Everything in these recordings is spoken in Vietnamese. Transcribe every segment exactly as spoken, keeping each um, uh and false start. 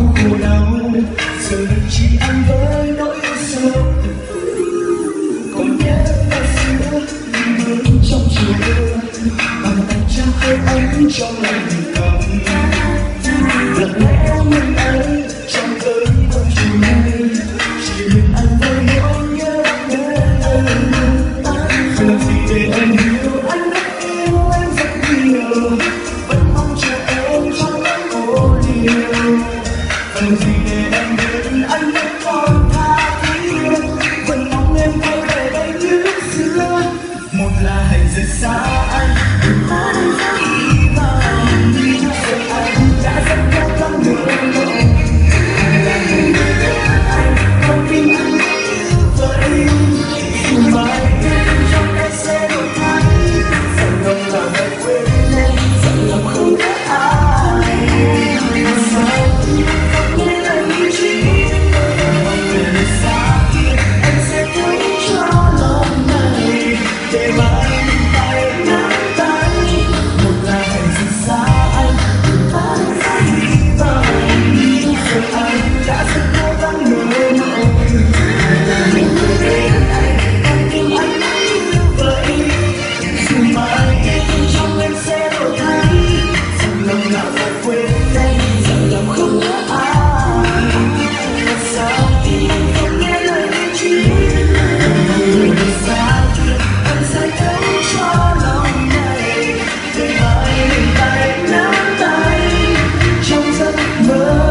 khổ đau, giờ đây chỉ anh với nỗi sầu. Còn nhớ ngày xưa bước trong chiều mưa, bàn tay trao hơi ấm trong lòng cầm. Lặng lẽ mình ấy trong cơn mưa chiều nay, chỉ mình anh với nỗi nhớ nhớ. Giờ gì để em hiểu anh đã yêu em rất nhiều, vẫn mong chờ em trong nỗi khổ điều. Giờ gì để em biết anh vẫn còn tha thiết, vẫn mong em quay về đây như xưa. Một là hãy rời xa anh, ta đang xa đi vào giờ anh đã rất cố gắng nữa rồi. Hai là người để anh không tin anh như vậy, dù mai em trong em sẽ đổi thay. Rằng lòng là phải quên em, rằng lòng không có ai. Sao không nghe lời như chỉ mong về nơi xa kia em sẽ thấy cho lòng này để mãi bên tay nắm tay. Một là hãy rời xa anh, ta đang xa đi vào giờ anh đã rất cố gắng nở rồi. Hai là mình vừa bên anh, con tim anh như vậy, dù mai em trong em sẽ đổi thay. Rằng lòng nào phải quên em, rằng lòng không có ai. Sao thì anh không nghe lời em chỉ người xa kia em sẽ thấy cho lòng này để mãi bên tay nắm tay trong giấc mơ.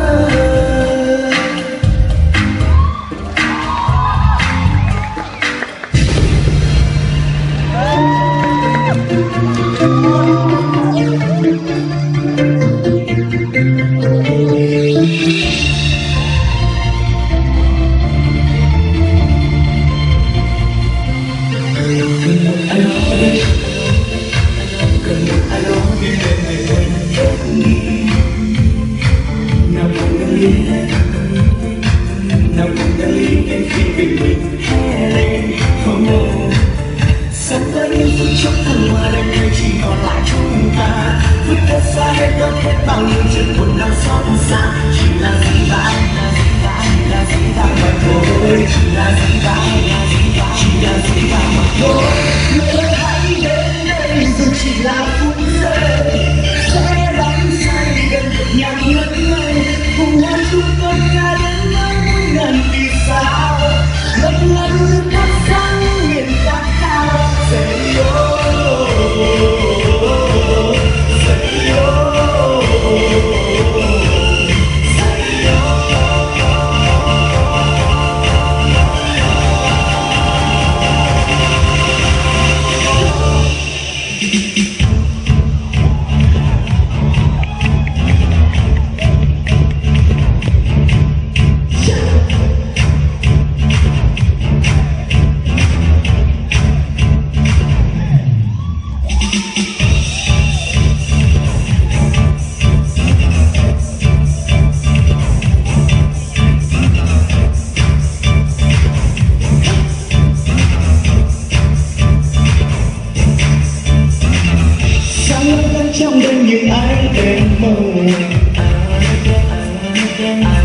Cần một ai đó biết đến về quên em đi. Nào cùng đợi ly, nào cùng đợi ly đến khi bình minh hé lên. Oh no, sống với những phút chốc thăng hoa đêm nay chỉ còn lại chúng ta. Vứt hết xa hết đất hết bao nhiêu chuyện buồn đau xót xa. Chỉ là gì vãi, là gì vãi, là gì vãi mà thôi. Chỉ là gì vãi, là gì vãi, chỉ là gì vãi mà thôi. Người hãy đến đây dù chỉ là phút giây, sẽ đắm say gần một nhạc ngất ngây. Cùng hoa chung cơn ca đến nơi muôn ngàn vì sao lấp lánh nước thắp sáng miền đất cao. Say yo, say yo, say yo. Trong đêm những ánh đèn màu,